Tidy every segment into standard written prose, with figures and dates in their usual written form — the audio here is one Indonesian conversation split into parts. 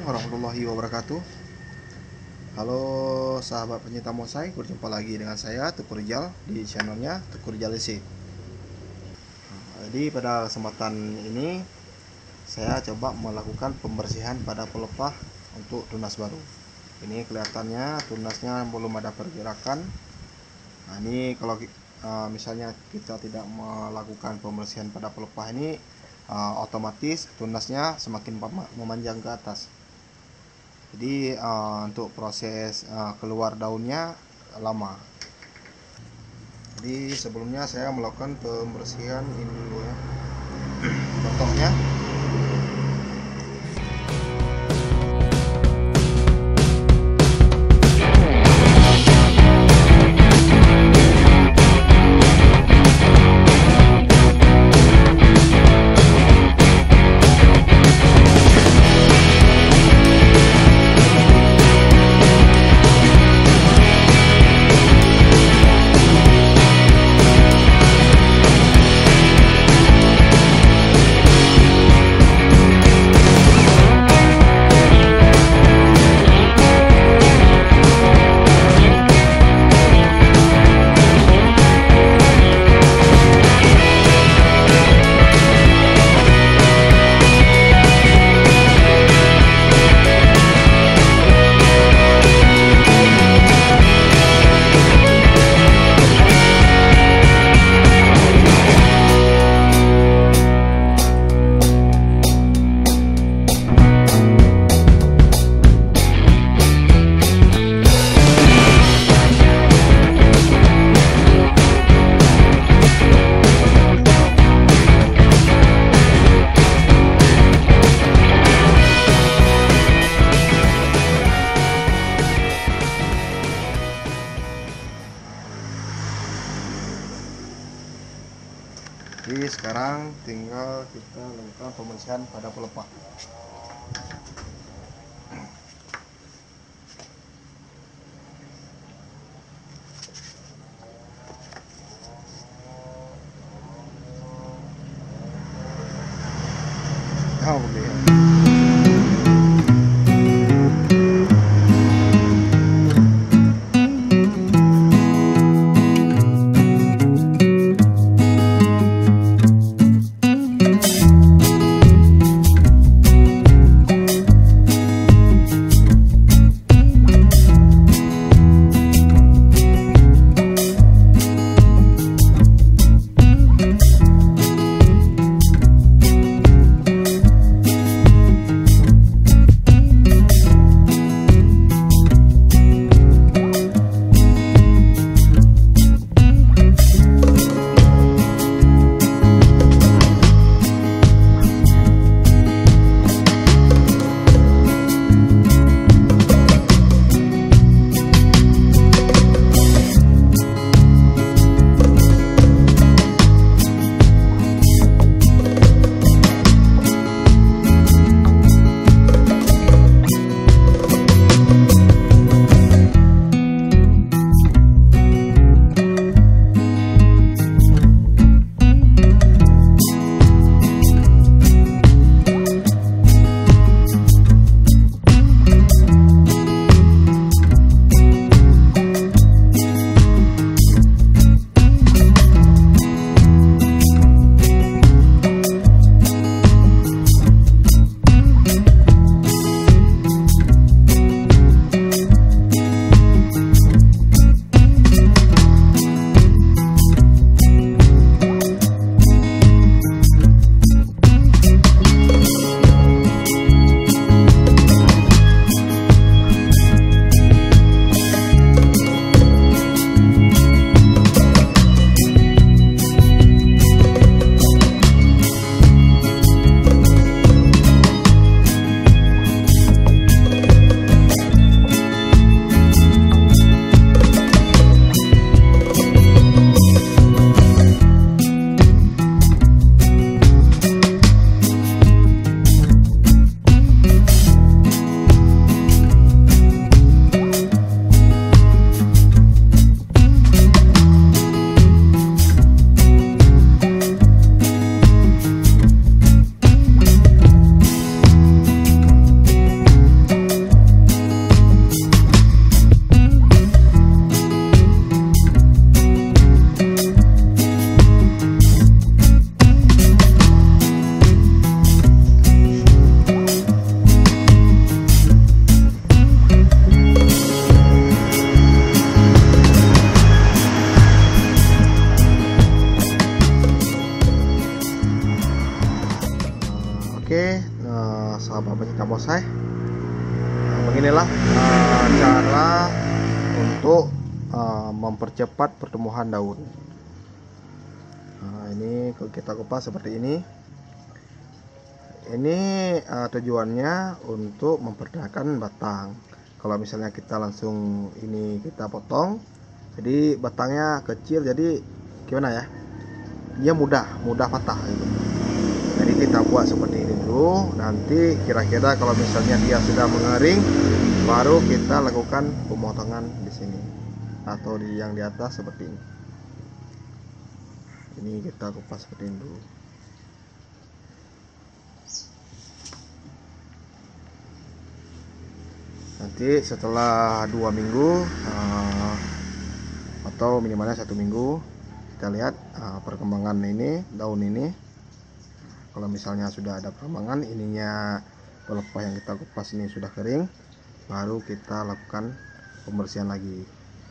warahmatullahi wabarakatuh. Halo sahabat pencinta bonsai, berjumpa lagi dengan saya Tukur Rijal di channelnya Tukur Rijal LC. Jadi pada kesempatan ini saya coba melakukan pembersihan pada pelepah untuk tunas baru. Ini kelihatannya tunasnya belum ada pergerakan. Nah, ini kalau misalnya kita tidak melakukan pembersihan pada pelepah ini, otomatis tunasnya semakin memanjang ke atas. Jadi untuk proses keluar daunnya lama. Jadi sebelumnya saya melakukan pembersihan ini dulu ya, contohnya. Jadi sekarang tinggal kita lakukan pembersihan pada pelepah. Oh, okay. sahabat pencinta bonsai. Beginilah cara untuk mempercepat pertumbuhan daun. Ini kita kupas seperti ini. Ini tujuannya untuk memperdayakan batang. Kalau misalnya kita langsung ini kita potong, jadi batangnya kecil, jadi gimana ya, dia mudah patah gitu. Jadi kita buat seperti ini dulu, nanti kira-kira kalau misalnya dia sudah mengering, baru kita lakukan pemotongan di sini atau di yang di atas seperti ini. Ini kita kupas seperti ini dulu. Nanti setelah 2 minggu atau minimalnya 1 minggu, kita lihat perkembangan ini daun ini. Kalau misalnya sudah ada perkembangan, ininya pelepah yang kita kupas ini sudah kering, baru kita lakukan pembersihan lagi.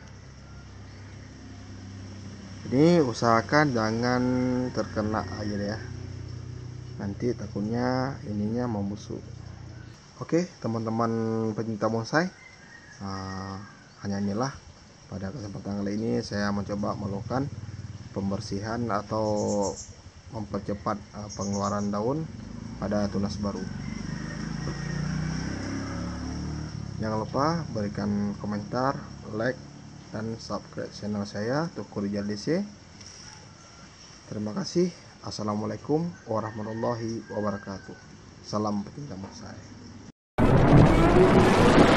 Ini usahakan jangan terkena air ya, nanti takutnya ininya membusuk. Oke teman-teman pencinta bonsai, hanya inilah pada kesempatan kali ini saya mencoba melakukan pembersihan atau mempercepat pengeluaran daun pada tunas baru. Jangan lupa berikan komentar, like, dan subscribe channel saya Tukur Rijal DC. Terima kasih. Assalamualaikum warahmatullahi wabarakatuh. Salam pecinta bonsai.